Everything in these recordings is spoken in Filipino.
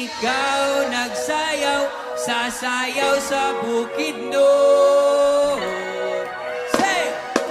ikaw nagsayaw, sasayaw sa bukid doon. Say!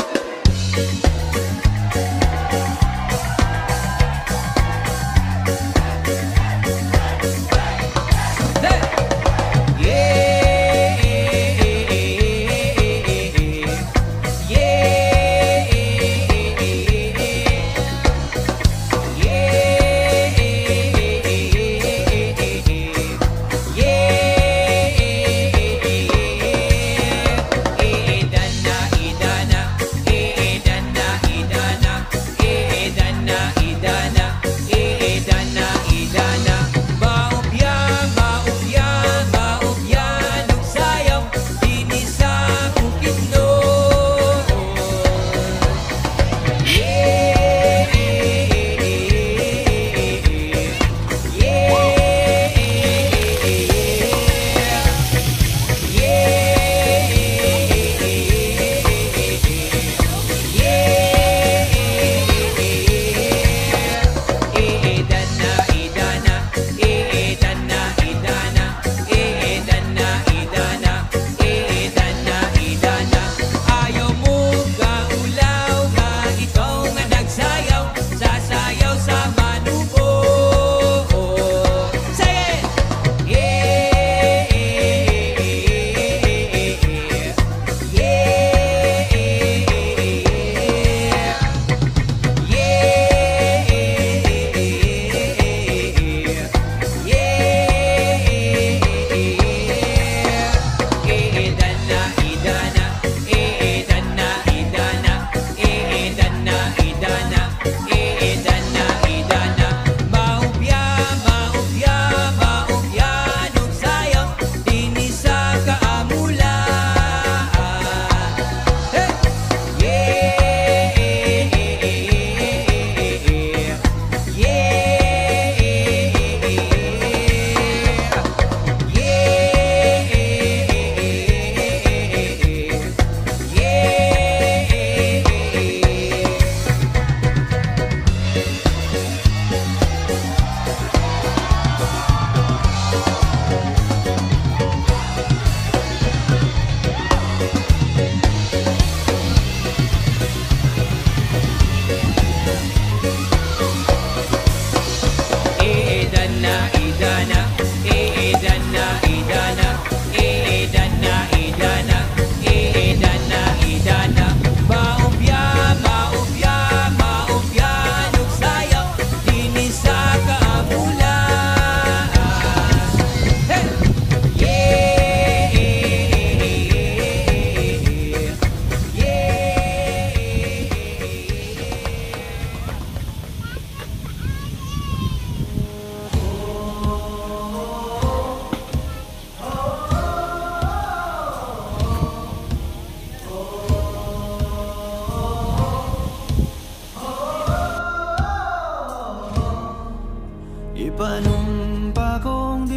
Ipanumpa kong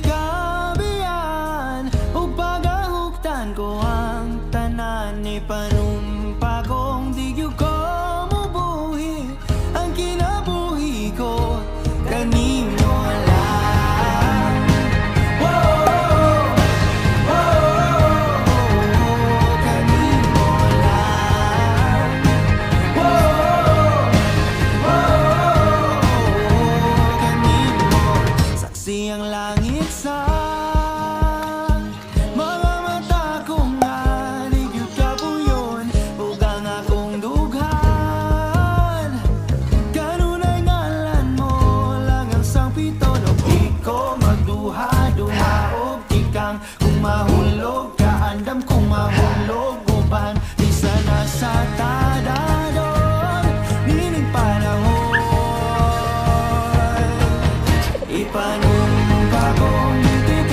ditikabian ug pagahuktan ko ang tanan. Ipanumpa kong di gyud ko mubuhi ang kinabuhi ko kanimo lang. Kanimo lang. Saksi ang langit sa mga mata kong naligid ka po yun, ug ang akong dughan kanunay ngalan mo lang ang sangpito. Di ko magduha-duha og tikang kung mahulog ka, andam kung mahulog uban di sana sa tadadon nining panahon. Ipanumpa kong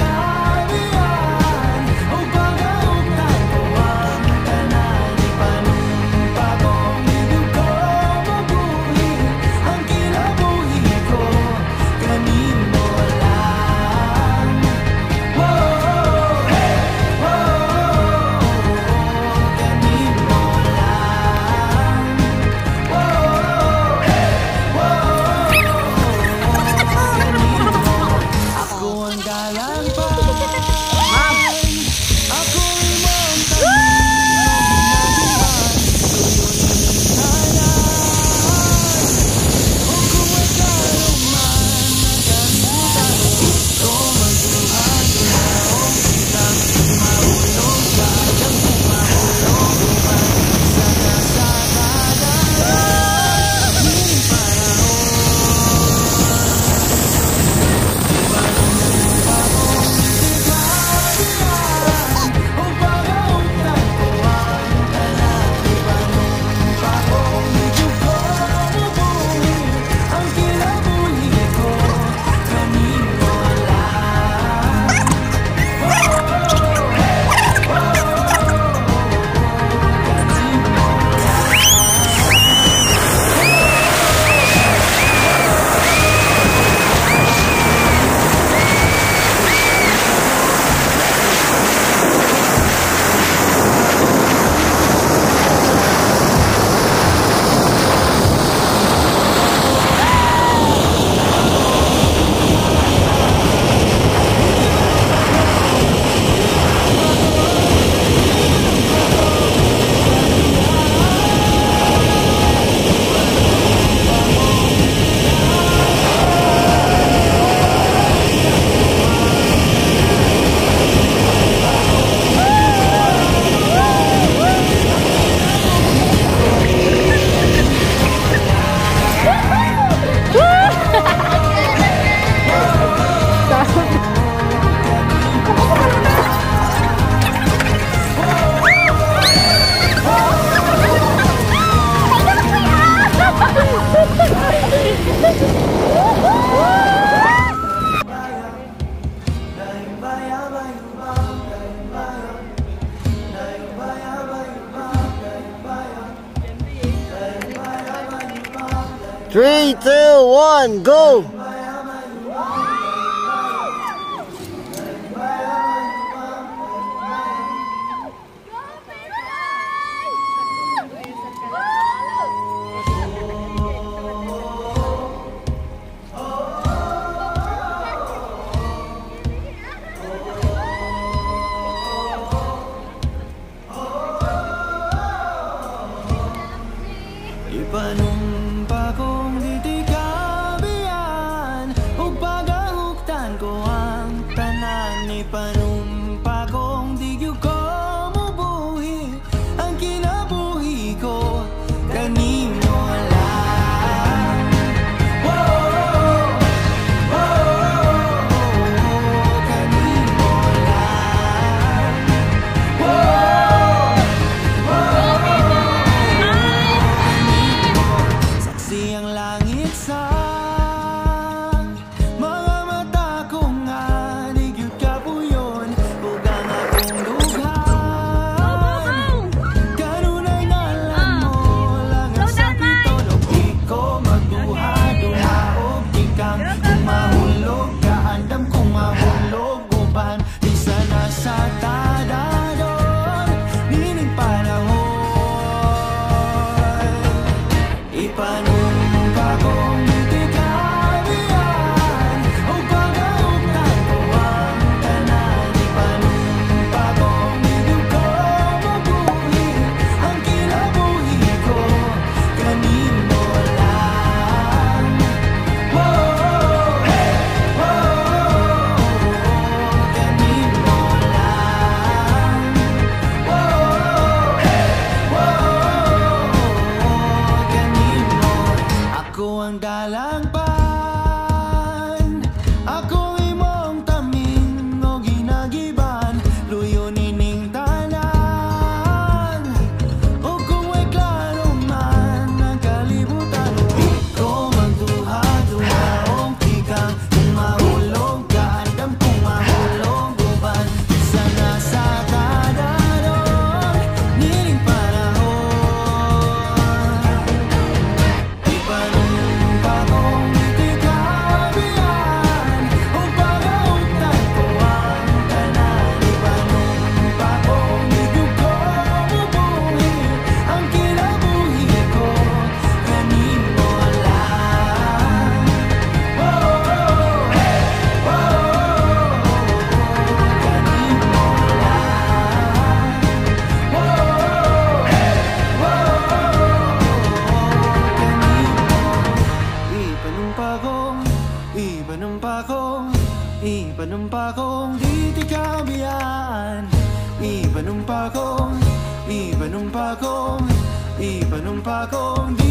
3, 2, 1, go! Ipanumpa kong titikabian ug pagahuktan ko ang tanan. Ipanumpa kong di gyud ko mubuhi ang kinabuhi ko kanimo lang. Whoa, kanimo lang. Ang langit sa mga mata ko nga di gyud kapuyon ug ang akong dughan kanunay ngalan mo lang ang sakit ug di ko magduha-duha og ikang mahulog kaandam kong mahulog uban di sana sa tadadon nining panahon. Ipanumpa kong titikabian ug pagahuktan ko ang tanan. Ipanumpa kong di gyud ko mabuhi ang kinabuhi ko kanimo lang. Kanimo lang. Ako ang dalangpan, ako imong tamin o ginagiban, luyo nining tanan. O kung may klaro man ang kalibutan, di ko magduha-duha o kikang kung mahulog ka, andam kung mahulog uban isa na sa tadanon nining panahon. Ipanumpa kong titikabian ug pagahuktan ko ang tanan. Ipanumpa kong di gyud ko mabuhi ang kinabuhi ko kanimo lang. Ipanumpa kong titikabian. Ipanumpa kong